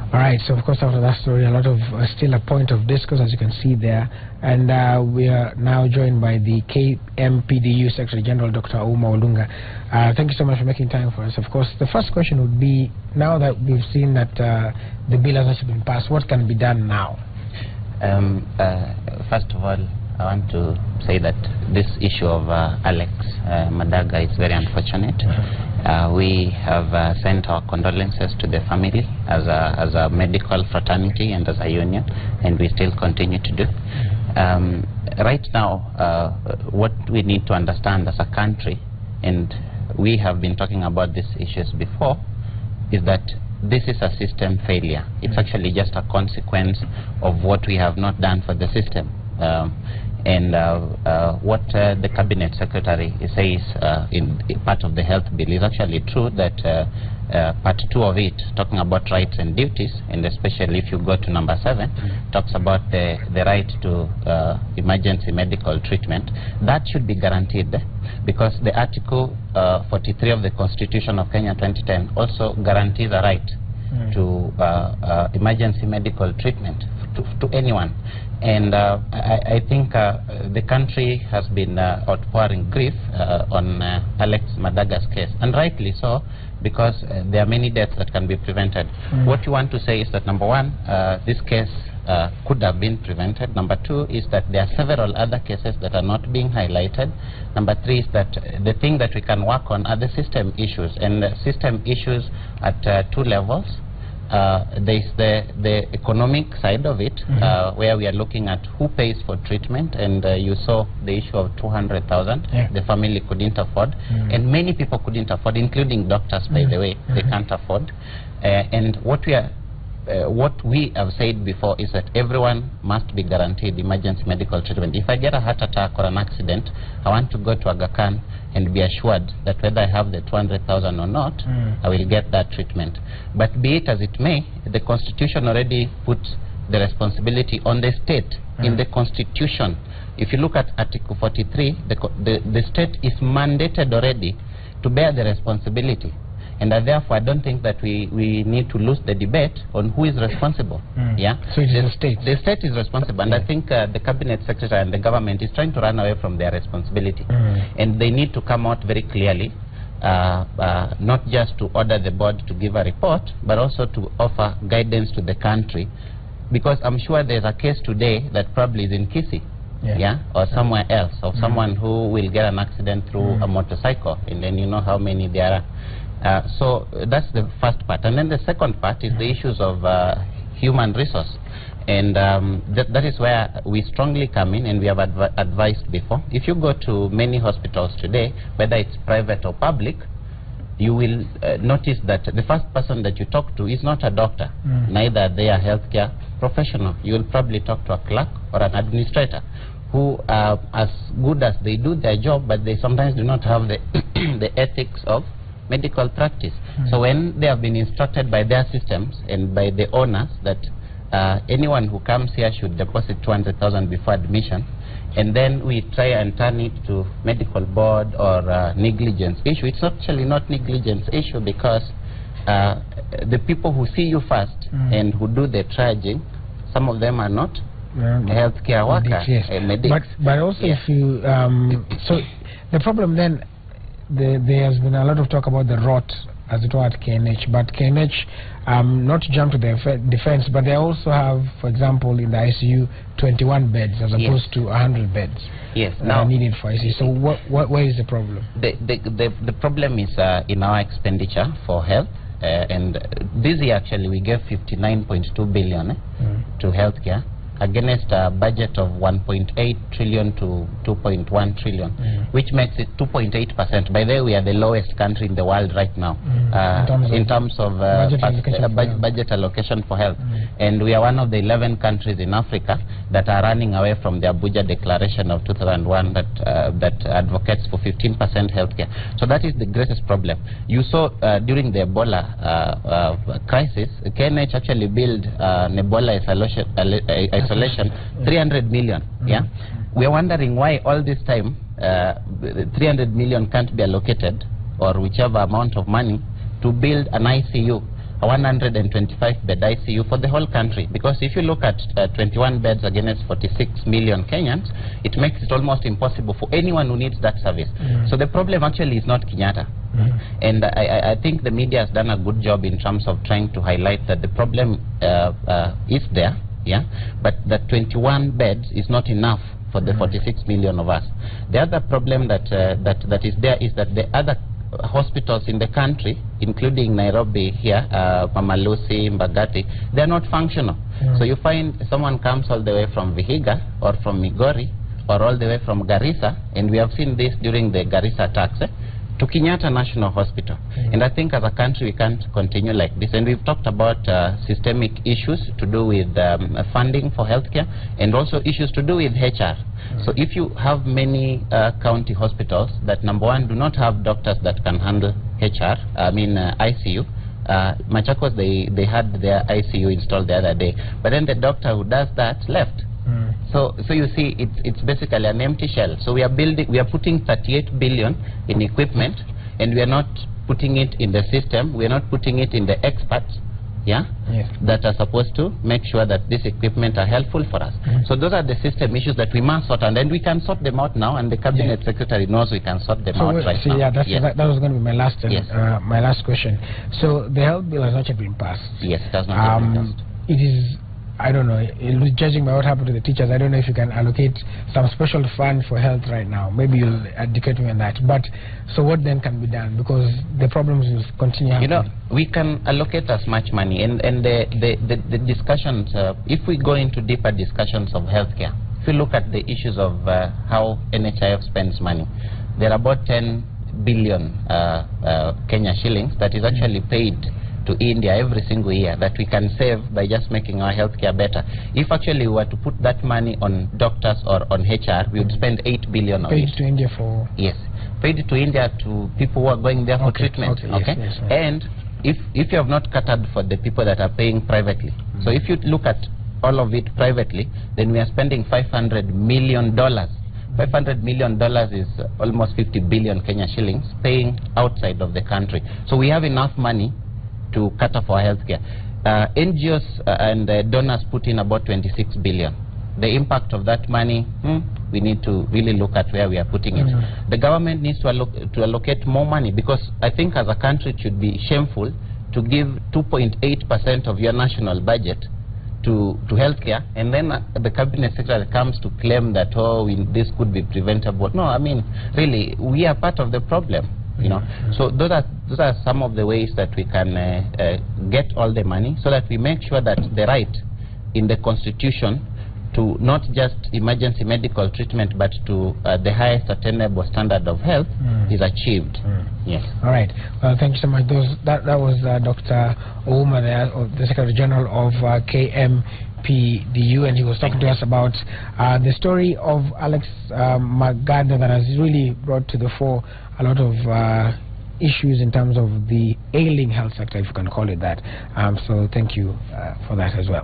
All right, so of course after that story, a lot of still a point of discourse, as you can see there, and we are now joined by the KMPDU Secretary General, Dr. Ouma Oluga. Thank you so much for making time for us. Of course, the first question would be, now that we've seen that the bill has actually been passed, what can be done now? First of all, I want to say that this issue of Alex Madaga is very unfortunate. We have sent our condolences to the family as a medical fraternity and as a union, and we still continue to do. Right now, what we need to understand as a country, and we have been talking about these issues before, is that this is a system failure. It's actually just a consequence of what we have not done for the system. What the cabinet secretary says in part of the health bill is actually true, that part 2 of it, talking about rights and duties, and especially if you go to number 7, talks about the right to emergency medical treatment. That should be guaranteed, because the Article 43 of the Constitution of Kenya 2010 also guarantees a right to emergency medical treatment to anyone. And I think the country has been outpouring grief on Alex Madaga's case, and rightly so, because there are many deaths that can be prevented. What you want to say is that, number 1, this case could have been prevented. Number 2 is that there are several other cases that are not being highlighted. Number 3 is that the thing that we can work on are the system issues, and system issues at 2 levels. There is the economic side of it, where we are looking at who pays for treatment, and you saw the issue of 200,000 the family couldn't afford, and many people couldn't afford, including doctors, by the way. They can't afford. And what we have said before is that everyone must be guaranteed emergency medical treatment. If I get a heart attack or an accident, I want to go to Aga Khan and be assured that whether I have the 200,000 or not, I will get that treatment. But be it as it may, the Constitution already puts the responsibility on the state. In the Constitution, if you look at Article 43, the state is mandated already to bear the responsibility. And therefore, I don't think that we need to lose the debate on who is responsible. So it is the state. The state is responsible, and I think the cabinet secretary and the government is trying to run away from their responsibility. And they need to come out very clearly, not just to order the board to give a report, but also to offer guidance to the country. Because I'm sure there's a case today that probably is in Kisii, or somewhere else, of someone who will get an accident through a motorcycle, and then you know how many there are. So that's the first part, and then the second part is the issues of human resource, and that is where we strongly come in, and we have advised before. If you go to many hospitals today, whether it's private or public, you will notice that the first person that you talk to is not a doctor, neither are they a healthcare professional. You will probably talk to a clerk or an administrator, who are as good as they do their job, but they sometimes do not have the the ethics of medical practice. So when they have been instructed by their systems and by the owners that anyone who comes here should deposit 200,000 before admission, and then we try and turn it to medical board or negligence issue. It's actually not negligence issue, because the people who see you first and who do the triaging, some of them are not healthcare workers. But also if you so the problem then, there has been a lot of talk about the rot, as it were, at KNH, but KNH, not to jump to the defense, but they also have, for example, in the ICU, 21 beds as opposed to 100 beds needed for ICU. So where is the problem? The problem is in our expenditure for health, and this year actually we gave 59.2 billion to healthcare, against a budget of 1.8 trillion to 2.1 trillion, which makes it 2.8%. By the way, we are the lowest country in the world right now in terms of budget allocation for health. And we are one of the 11 countries in Africa that are running away from the Abuja Declaration of 2001 that advocates for 15% healthcare. So that is the greatest problem. You saw during the Ebola crisis, KNH actually built an Ebola isolation 300 million. We are wondering why all this time 300 million can't be allocated, or whichever amount of money, to build an ICU 125-bed ICU for the whole country. Because if you look at 21 beds against 46 million Kenyans, it makes it almost impossible for anyone who needs that service. So the problem actually is not Kenyatta. And I think the media has done a good job in terms of trying to highlight that the problem is there, but that 21 beds is not enough for the 46 million of us. The other problem that is there is that the other hospitals in the country, including Nairobi here, Mama Lucy, Mbagati, they are not functional. So you find someone comes all the way from Vihiga or from Migori or all the way from Garissa, and we have seen this during the Garissa attacks, to Kenyatta National Hospital. And I think as a country we can't continue like this. And we've talked about systemic issues to do with funding for healthcare, and also issues to do with HR. So if you have many county hospitals that, number one, do not have doctors that can handle ICU. Machakos, they had their ICU installed the other day, but then the doctor who does that left. So you see, it's basically an empty shell. So we are putting 38 billion in equipment, and we are not putting it in the system. We are not putting it in the experts, that are supposed to make sure that this equipment are helpful for us. So those are the system issues that we must sort, and then we can sort them out now, and the cabinet secretary knows we can sort them out right now. That was going to be my last my last question. So the health bill has not yet been passed. Yes, it has not yet been passed. It is, I don't know, judging by what happened to the teachers, I don't know if you can allocate some special fund for health right now. Maybe you'll educate me on that. But so what then can be done? Because the problems will continue happening. You know, we can allocate as much money, and the discussions, if we go into deeper discussions of healthcare, if you look at the issues of how NHIF spends money, there are about 10 billion Kenya shillings that is actually paid to India every single year that we can save by just making our healthcare better. If actually we were to put that money on doctors or on HR, we would spend 8 billion on it. Paid to India for? Yes, paid to India to people who are going there for treatment. Yes. And if you have not catered for the people that are paying privately, so if you look at all of it privately, then we are spending $500 million. $500 million is almost 50 billion Kenya shillings paying outside of the country. So we have enough money to cater for healthcare. NGOs and donors put in about 26 billion. The impact of that money, we need to really look at where we are putting it. The government needs to allocate more money, because I think as a country it should be shameful to give 2.8% of your national budget to healthcare, and then the cabinet secretary comes to claim that, this could be preventable. No, I mean, really, we are part of the problem. So those are some of the ways that we can get all the money, so that we make sure that the right in the constitution to not just emergency medical treatment, but to the highest attainable standard of health is achieved. Yes. All right. Well, thank you so much. That was Dr. Ouma, the Secretary General of KMPDU, and he was talking to us about the story of Alex Magada that has really brought to the fore a lot of issues in terms of the ailing health sector, if you can call it that. So thank you for that as well.